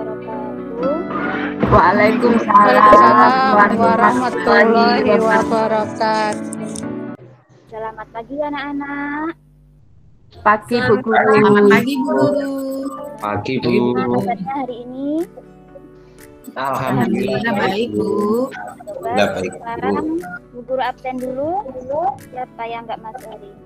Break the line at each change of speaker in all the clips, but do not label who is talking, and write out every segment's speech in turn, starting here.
wabarakatuh.
Waalaikumsalam warahmatullahi wabarakatuh.
Selamat pagi anak-anak.
Pagi Bu Guru.
Selamat pagi Bu Guru.
Pagi Bu.
Gimana kabarnya hari ini?
Alhamdulillah
baik Bu.
Coba
Baik, Bu.
sekarang Bu Guru absen dulu. Siapa yang nggak masuk hari ini?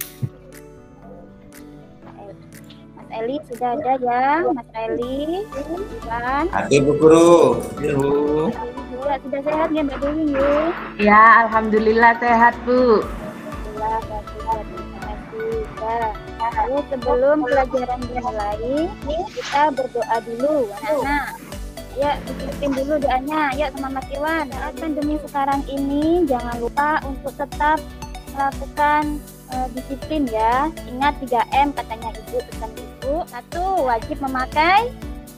Mas Eli sudah ada ya, Mas Eli. Kan?
Ada Bu Guru. Ya, Bu.
Ya, sudah sehat ya Mbak Dewi ya?
Ya, alhamdulillah sehat Bu.
Alhamdulillah, bagus. Terima kasih. Nah, lalu sebelum pelajaran dimulai, kita berdoa dulu, anak-anak. Ya, disiplin dulu doanya. Yuk sama Mas Iwan. Pandemi sekarang ini jangan lupa untuk tetap melakukan disiplin ya. Ingat 3M katanya Ibu, pesan Ibu. 1, wajib memakai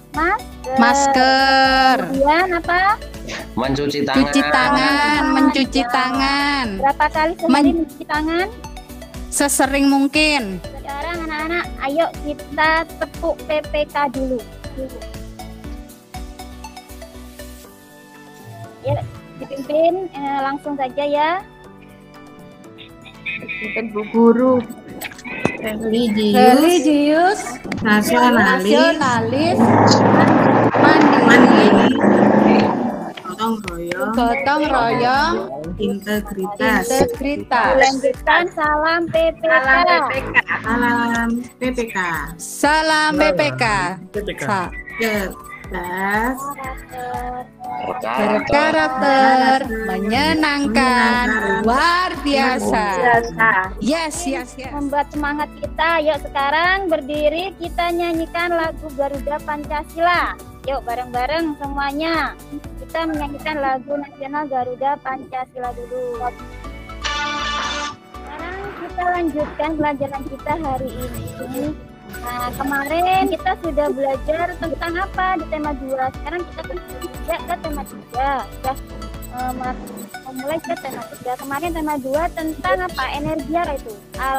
masker. Kemudian apa?
Mencuci tangan.
Mencuci tangan.
Berapa kali sehari mencuci tangan?
Sesering mungkin.
Sekarang anak-anak, ayo kita tepuk PPK dulu. Ya, dipimpin langsung saja ya.
Pimpin Bu Guru.
Religius, nasionalis,
mandiri,
gotong royong,
integritas.
Lanjutkan salam PPK.
Salam PPK.
cerdas,
Berkarakter, menyenangkan, luar biasa. Yes.
Membuat semangat kita. Yuk sekarang berdiri kita nyanyikan lagu Garuda Pancasila. Yuk bareng-bareng semuanya. Kita menyanyikan lagu nasional Garuda Pancasila dulu. Sekarang kita lanjutkan pelajaran kita hari ini. Nah, kemarin kita sudah belajar tentang apa di tema 2. Sekarang kita sudah ke tema 3. Sudah memulai ke tema 3. Kemarin tema 2 tentang apa? Energi itu.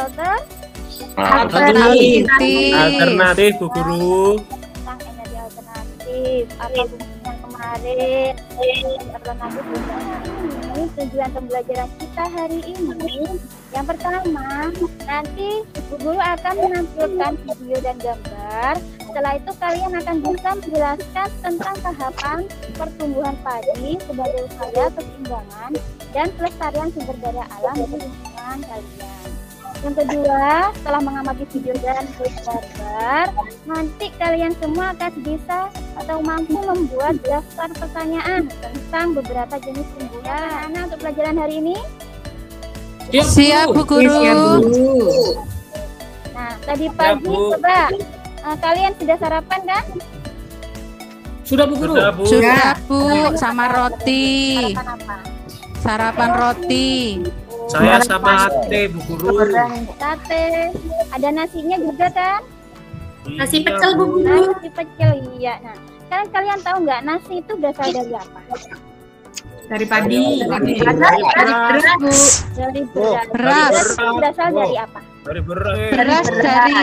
Alternatif Bu Guru.
Tentang energi alternatif. Apa yang kemarin? Alternatif ini tujuan pembelajaran kita hari ini. Yang pertama, nanti Bu Guru akan menampilkan video dan gambar. Setelah itu kalian akan bisa menjelaskan tentang tahapan pertumbuhan padi sebagai upaya keseimbangan dan pelestarian sumber daya alam di lingkungan kalian. Yang kedua, setelah mengamati video dan gambar, nanti kalian semua akan bisa atau mampu membuat daftar pertanyaan tentang beberapa jenis tumbuhan. Nah, untuk pelajaran hari ini,
Siap Bu Guru.
nah tadi pagi coba kalian sudah sarapan kan?
Sudah Bu Guru.
Sudah Bu, sama roti.
Sarapan apa?
Sarapan roti.
Saya sama sate Bu Guru.
Sate. Ada nasinya juga kan?
nasi
Iya,
pecel Bu Guru.
Nasi pecel, iya. Nah, sekarang kalian tahu nggak nasi itu berasal dari apa?
Dari padi.
Dari beras.
Beras.
Itu berasal dari apa?
Dari beras.
Beras dari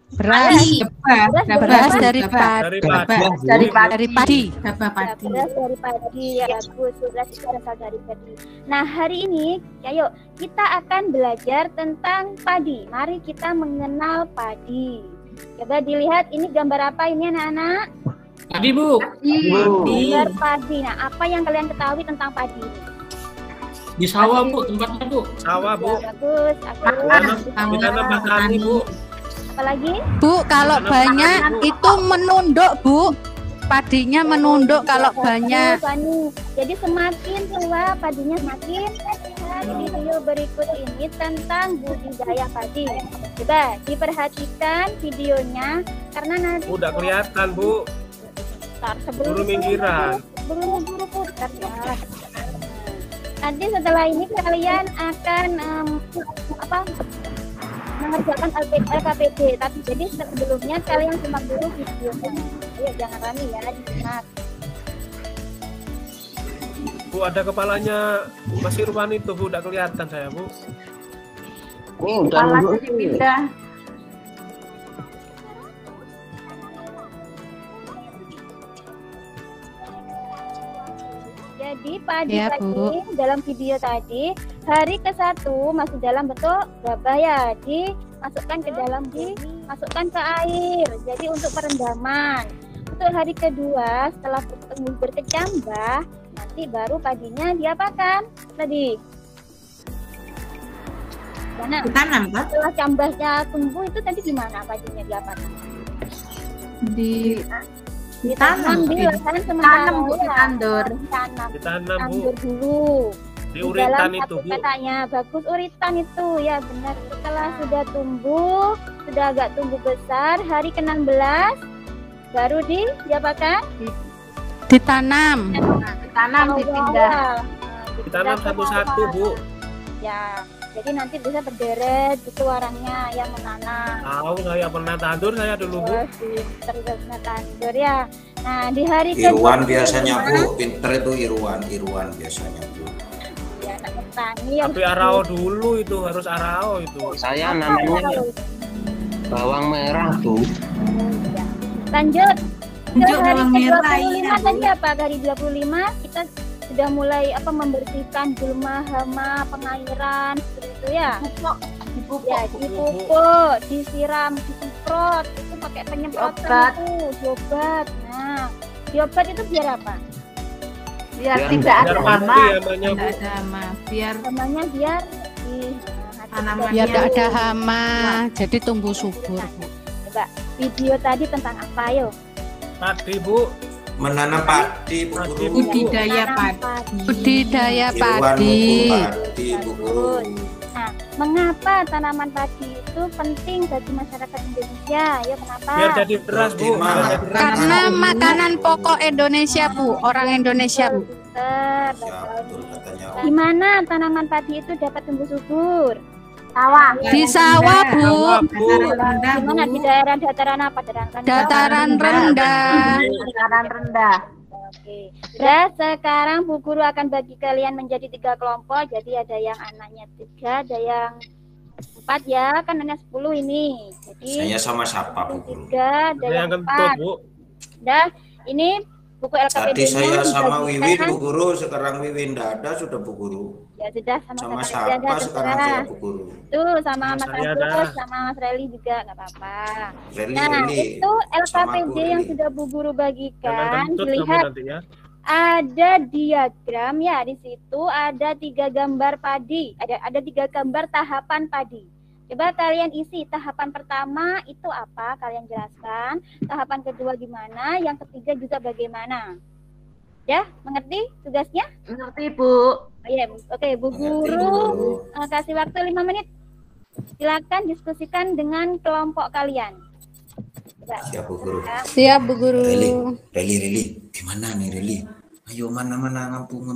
beras dari padi. Dari padi.
Beras dari padi, ya bagus. Beras itu berasal dari padi. Nah, hari ini, ayo kita akan belajar tentang padi. Mari kita mengenal padi. Coba dilihat ini gambar apa ini anak-anak?
Tadi Bu.
Gambar padi. Nah, apa yang kalian ketahui tentang padi ini?
Di sawah Bu, tempatnya Bu. Sawah Bu.
Ya, bagus.
Ditanam petani Bu.
Apalagi?
Bu, kalau banyak itu menunduk Bu. Padinya menunduk kalau banyak.
Bagus, jadi semakin tua padinya semakin sehat. Video berikut ini tentang budidaya padi. Coba diperhatikan videonya karena nanti
Udah kelihatan Bu. Buru minggiran.
Buru putar ya. Nanti setelah ini kalian akan mengerjakan LKPD. Tapi jadi sebelumnya kalian simak dulu videonya. Ayo jangan rame ya, disimak.
Bu, ada kepalanya Mas Irwan itu Bu, udah kelihatan saya Bu.
Ini udah nunggu.
Jadi padi
Ya, Bu.
tadi dalam video tadi hari ke-1 masih dalam bentuk gabah ya, dimasukkan ke dalam, dimasukkan ke air. Jadi untuk perendaman. Untuk hari kedua setelah tumbuh berkecambah, nanti baru padinya diapakan tadi? Mana?
Ditanam kan?
Setelah cambahnya tumbuh itu tadi gimana padinya diapakan? Ditanam di lahan sementara
Bu,
ya.
ditandur.
Ditanam, Bu.
Tandur dulu.
Di
Di
uritan
dalam
itu,
satu
Bu.
petanya bagus uritan itu ya benar. Setelah sudah tumbuh, sudah agak tumbuh besar, hari ke-16 baru diapakan?
Ditanam.
Ditanam, dipindah.
Ditanam satu-satu, Bu.
Ya, jadi nanti bisa berderet gitu orangnya yang menanam.
Tahu saya pernah tandur saya dulu, Bu.
Oh, terus tandur ya. Nah, di hari
Irwan
ke-25,
biasanya Bu, pinter itu Irwan biasanya Bu.
ya anak petani yang
Tapi arao dulu itu, harus arao itu.
Saya namanya bawang merah, Bu.
Ya. Lanjut ke
Lanjut
hari
bawang merah,
ke-25
iya, Bu.
tadi apa? Hari 25 kita sudah mulai membersihkan gulma, hama, pengairan seperti itu ya. Ya, dipupuk, disiram, disemprot, itu pakai penyemprotan
Diobat.
itu, diobat. Nah, diobat itu biar apa?
Biar
Biar
tidak
Biar
ada
mati
hama.
namanya, Bu.
Tidak ada hama. Biar
Namanya biar di
Tanamannya
Biar gak ada hama, jadi tumbuh subur.
Coba video tadi tentang apa yo?
Tadi, Bu.
Menanam padi Bu Guru.
budidaya
Tanam
padi.
Budidaya
Irwan
padi.
pupuk padi Bu Guru.
Nah, mengapa tanaman padi itu penting bagi masyarakat Indonesia? Ya kenapa?
Biar jadi beras, Bu. Biar jadi beras.
Karena makanan pokok Indonesia, Bu. Orang Indonesia, Bu.
Pinter,
Ya betul katanya.
Di mana tanaman padi itu dapat tumbuh subur?
Sawah.
Di sawah, Bu.
Sawah, Bu.
Dataran rendah,
Di mana?
Bu.
Di daerah dataran apa?
Dataran rendah.
Dataran rendah.
Oke. Nah, sekarang Bu Guru akan bagi kalian menjadi 3 kelompok. Jadi ada yang anaknya 3, ada yang 4 ya, kan hanya 10 ini. Jadi
Saya sama siapa Bu Guru?
3, ada
Ada yang
yang
kentut,
4.
Bu.
Dah, ini buku
Tadi saya sama Wiwin
dibagikan.
Bu Guru, sekarang Wiwin tidak ada sudah Bu Guru.
Ya sudah
Sama
sama
siapa sekarang saya Bu Guru?
Tuh sama
Sama
Mas
saya
Agus,
dah.
sama Mas Reli juga nggak apa-apa.
Reli,
Nah,
Reli.
itu LKPD
Sama
yang
aku,
sudah Bu Guru
Jangan
bagikan.
kentut kamu
Dilihat
nanti ya.
ada diagram ya di situ, ada 3 gambar padi, ada 3 gambar tahapan padi. Coba kalian isi tahapan pertama itu apa, kalian jelaskan. Tahapan kedua gimana, yang ketiga juga bagaimana. Ya, mengerti tugasnya?
Mengerti, Bu.
Oh, iya, oke, Bu
Mengerti, Bu
Guru
Guru.
kasih waktu 5 menit. Silakan diskusikan dengan kelompok kalian. Coba.
Siap Bu Guru.
Siap, Bu Guru.
Reli. Gimana nih Reli? Ayo mana ngempung.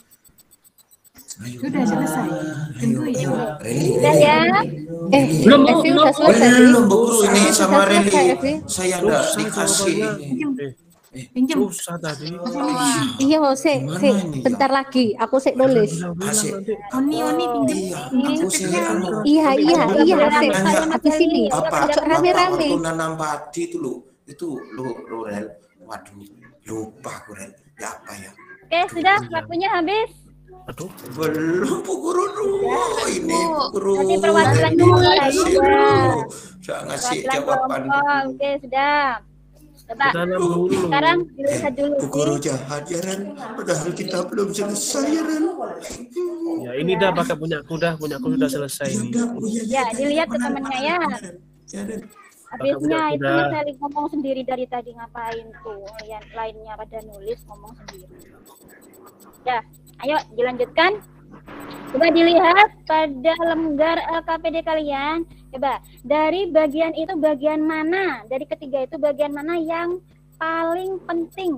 Ayo.
Sudah selesai.
Ayo. Reli.
Udah ya?
Belum, Bu.
Evi udah selesai.
Belum Bu Guru, ini sama
Sudah selesai,
Reli.
Evi.
Saya enggak
Susah
dikasih
jawabannya.
ini.
Pinjam.
Susah tadi.
Iya, sik,
Gimana
sik.
ini,
Bentar lagi, aku sik nulis.
Asik.
Oni pinjam.
Iya, aku sih anu.
Iya, sik.
Nanya,
Habis ini.
apa
Rame-rame.
waktu nanam padi itu lo Rel. Waduh, lupa aku Rel. Ya apa ya?
Oke, sudah waktunya habis.
Aduh.
Belum Bu Guru dulu. Ini Bu Guru.
Nanti perwakilan
Reli,
kelompok
ngasih
aja.
dulu. Saya ngasih
Perwakilan
jawaban.
kelompok. Oke, sudah. Coba
Tanam dulu.
sekarang dilihat dulu.
Bu Guru jahat ya Rel. Padahal kita belum selesai ya Rel.
Ya ini dah pakai punyaku sudah selesai
Ya
ini.
udah, Bu,
Ya, dilihat ke temennya ya.
Ya Rel.
Habisnya itu
udah.
Mas Eli ngomong sendiri dari tadi ngapain tuh, yang lainnya pada nulis ngomong sendiri. Ya, ayo dilanjutkan. Coba dilihat pada lembar LKPD kalian. Coba dari bagian itu bagian mana? Dari ketiga itu bagian mana yang paling penting?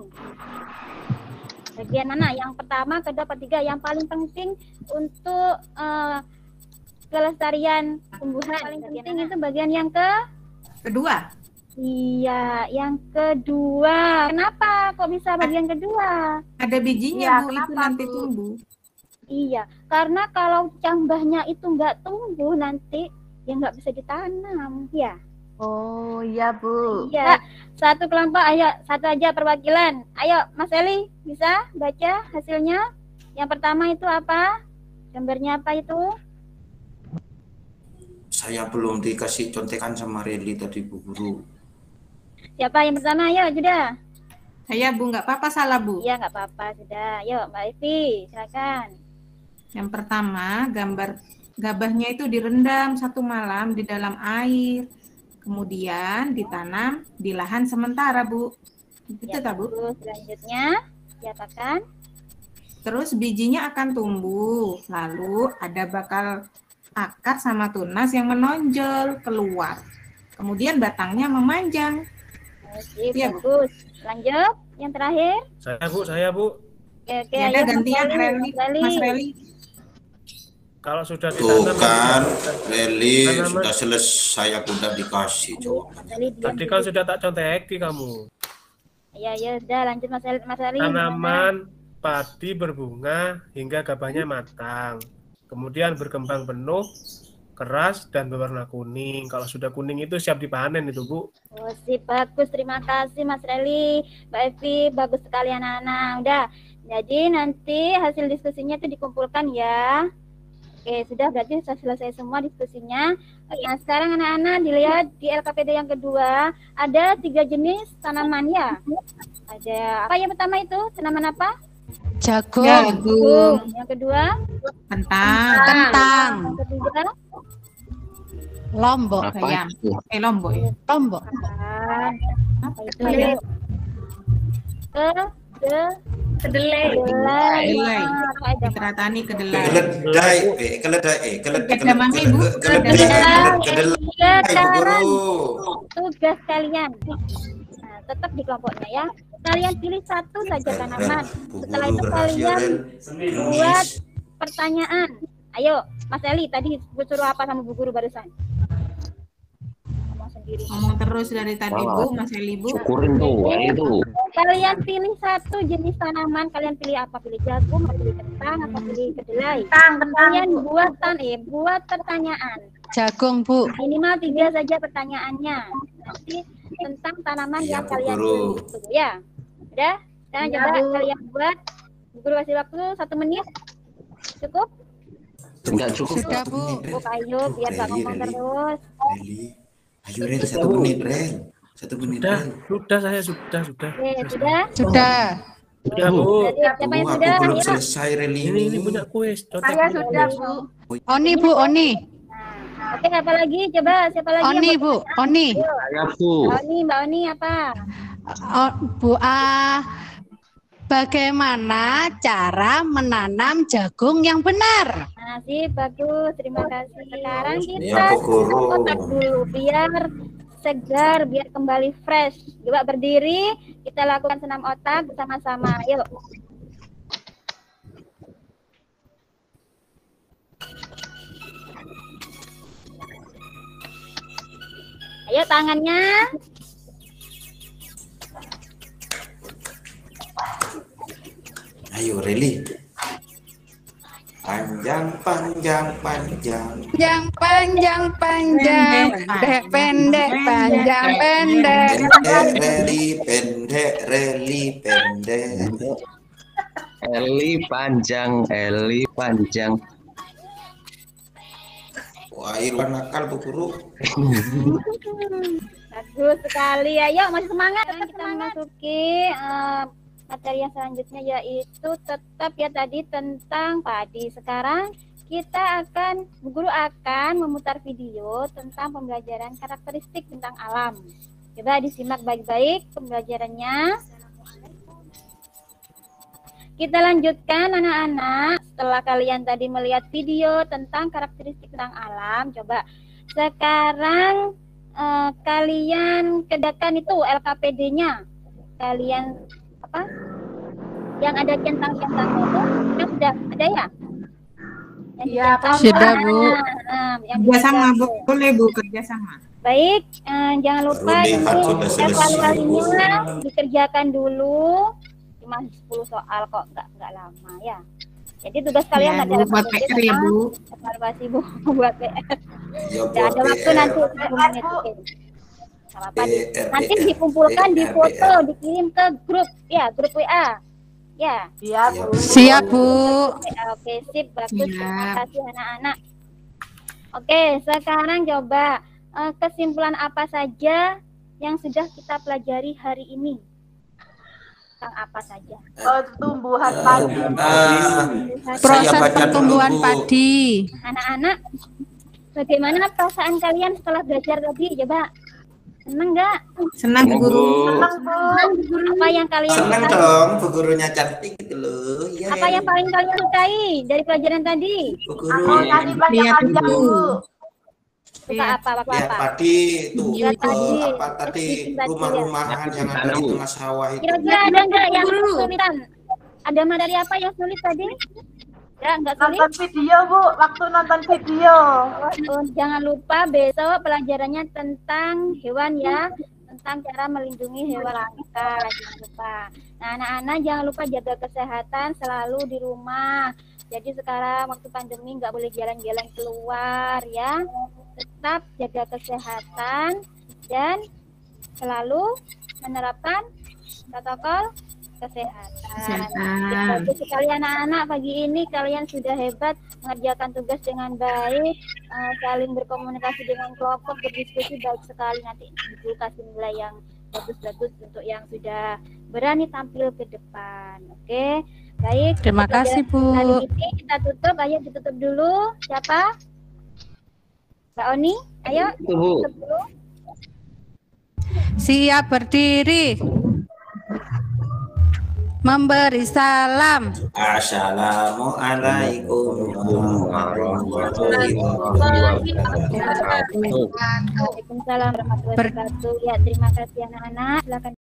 Bagian mana? Yang pertama, kedua, ketiga yang paling penting untuk kelestarian tumbuhan. Paling penting itu bagian yang
Kedua.
Iya, yang kedua. Kenapa kok bisa bagian kedua?
Ada bijinya,
Iya,
Bu, itu
kenapa,
nanti
Bu?
tumbuh.
Iya, karena kalau cambahnya itu nggak tumbuh nanti ya nggak bisa ditanam, ya.
Oh iya Bu.
Iya, satu kelompok, ayo, satu aja perwakilan. Ayo, Mas Eli, bisa baca hasilnya? Yang pertama itu apa? Gambarnya apa itu?
Saya belum dikasih contekan sama Reli tadi Bu Guru.
Siapa yang pertama? Ayo, sudah.
Saya Bu, nggak apa-apa salah Bu.
Iya, nggak apa-apa, sudah. Ayo, Mbak Evi, silakan.
Yang pertama, gambar gabahnya itu direndam 1 malam di dalam air. Kemudian ditanam di lahan sementara, Bu. Itu
Ya,
tak, Bu?
terus selanjutnya, siapkan.
Terus bijinya akan tumbuh. Lalu ada bakal akar sama tunas yang menonjol keluar. Kemudian batangnya memanjang.
Oke,
Iya, Bu.
bagus. Lanjut, yang terakhir.
Saya Bu.
Oke,
Ya, ada
ayo, Mas
gantian
Eli,
Reli, Mas Reli.
Kalau sudah
Tuh
ditanam,
kan, Reli
Tanaman.
sudah selesai, aku udah dikasih
Mas
jawabannya.
Eli, diam
tadi
dulu.
kan sudah tak contekin kamu.
Ya, ya, udah lanjut Mas Eli. Mas Eli, gimana?
Tanaman padi berbunga hingga gabahnya matang. Kemudian berkembang penuh, keras dan berwarna kuning. Kalau sudah kuning itu siap dipanen itu, Bu.
Oh, sip, bagus. Terima kasih Mas Reli, Mbak Evi, bagus sekali anak-anak. Udah. Jadi nanti hasil diskusinya itu dikumpulkan ya. Oke, sudah berarti sudah selesai semua diskusinya. Nah, sekarang anak-anak dilihat di LKPD yang kedua ada 3 jenis tanaman ya. Ada apa yang pertama itu? Tanaman apa?
Jagung,
Jagung,
Yang kedua,
kentang,
kentang,
yang ketiga,
lombok,
Apa
ayam.
itu?
Lombok ya.
lombok,
apa itu ya? Kedelai.
Kedelai.
Apa ada?
Mitra tani kedelai.
Keledai, keledai,
Kedelai, Bu.
kedelai,
Sekarang
Guru.
tugas kalian. Nah, tetap di kelompoknya ya. Kalian pilih satu saja tanaman. Setelah itu kalian buat pertanyaan. Ayo, Mas Eli, tadi suruh apa sama Bu Guru barusan? Ngomong sendiri.
Ngomong terus dari tadi Bu, Mas Eli Bu.
Syukurin tuh, itu.
Kalian pilih satu jenis tanaman. Kalian pilih apa? Pilih jagung, atau pilih kentang, atau pilih kedelai? Kalian buat pertanyaan.
jagung Bu,
Minimal 3 saja pertanyaannya. Nanti tentang tanaman
Iya,
yang
Bu
kalian
Guru.
pilih. Ya, udah. Sekarang coba kalian buat. Bu Guru kasih waktu 1 menit. Cukup?
Enggak cukup.
sudah Bu.
Cukup, ayo biar gak ngomong terus.
Reli, ayo Rel, 1 menit Rel, 1 menit
Sudah,
Rel.
sudah saya sudah.
Oke, sudah.
Sudah,
Sudah, Bu.
Jadi siapa yang
Aku
sudah?
belum
Ayo.
selesai Rel
Ini punya kuis. Contek
Saya
punya
sudah,
kuis.
Bu.
Oni Bu, Oni,
Nah, oke, apa lagi? Coba siapa lagi?
Oni
yang
Bu, Oni,
Saya Bu.
Mbak Oni apa?
Oh, Bu, bagaimana cara menanam jagung yang benar?
Nah, sip, bagus. Terima kasih. Sekarang kita
Ya, Bu Guru.
kotak dulu biar segar, biar kembali fresh. Coba berdiri, kita lakukan senam otak bersama-sama. Yuk. Ayo tangannya.
Ayo Reli. Panjang, panjang, panjang.
Yang panjang panjang, pendek pendek, panjang pendek.
Pendek Reli, pendek Reli, pendek.
Eli panjang.
Wah, Irwan nakal Bu Guru.
Bagus sekali. Ayo masih semangat. Sekarang kita memasuki materi yang selanjutnya yaitu tetap ya tadi tentang padi. Sekarang kita akan, Bu Guru akan memutar video tentang pembelajaran karakteristik tentang alam. Coba disimak baik-baik pembelajarannya. Kita lanjutkan anak-anak. Setelah kalian tadi melihat video tentang karakteristik tentang alam, coba sekarang kalian kerjakan itu LKPD-nya. Kalian apa? Yang ada centang-centangnya itu kan sudah ada ya?
Iya, sudah Bu.
Kerjasama Bu, boleh Bu kerjasama.
Baik, jangan lupa
Rudi,
ini
sudah selesai.
evaluasinya dikerjakan dulu. Cuma 10 soal kok, nggak lama ya. Jadi tugas kalian
Ya,
adalah
Bu, buat PR ya Bu.
evaluasi Bu buat PR.
Ya
Udah ada
buat
waktu
PR.
nanti 10 menit. Oke. Nggak apa-apa, nanti dikumpulkan di foto, dikirim ke grup WA. Ya.
Siap, Bu.
Oke, sip, bagus.
Ya.
Terima kasih anak-anak. Oke, sekarang coba kesimpulan apa saja yang sudah kita pelajari hari ini? Tentang apa saja?
Tumbuhan padi.
Proses
Saya baca
pertumbuhan
dulu, Bu.
padi.
Anak-anak, bagaimana perasaan kalian setelah belajar tadi? Coba, seneng nggak?
Senang Bu Guru.
Senang, Bu.
Apa yang kalian
Seneng
sukai?
dong, Bu gurunya cantik gitu loh. Ya,
Apa yang paling kalian sukai dari pelajaran tadi?
Bu
Aku
guru?
tadi banyak
Lihat,
aja,
Bu.
Bu.
Suka apa?
Ya tadi itu
Lihat tadi.
apa tadi rumah-rumahan yang ada di tengah sawah itu.
Kira-kira ada nggak yang kesulitan? Ada materi apa yang sulit tadi? Ya, nggak sulit?
Nonton video, Bu. Waktu nonton video.
Oh, jangan lupa besok pelajarannya tentang hewan ya, tentang cara melindungi hewan kita. Jangan lupa. Nah, anak-anak jangan lupa jaga kesehatan selalu di rumah. Jadi sekarang waktu pandemi nggak boleh jalan-jalan keluar ya. Tetap jaga kesehatan dan selalu menerapkan protokol kesehatan. Bagus sekali anak-anak, pagi ini kalian sudah hebat mengerjakan tugas dengan baik, saling berkomunikasi dengan kelompok, berdiskusi baik sekali. Nanti Ibu kasih nilai yang bagus-bagus untuk yang sudah berani tampil ke depan. Oke, baik.
Terima kasih, Bu.
Kali ini kita tutup, ayo ditutup dulu. Siapa? Mbak Oni, ayo
Itu, Bu.
tutup dulu.
Siap berdiri. Memberi salam.
Assalamualaikum warahmatullahi wabarakatuh.
Waalaikumsalam warahmatullahi wabarakatuh. Ya, terima kasih anak-anak. Silakan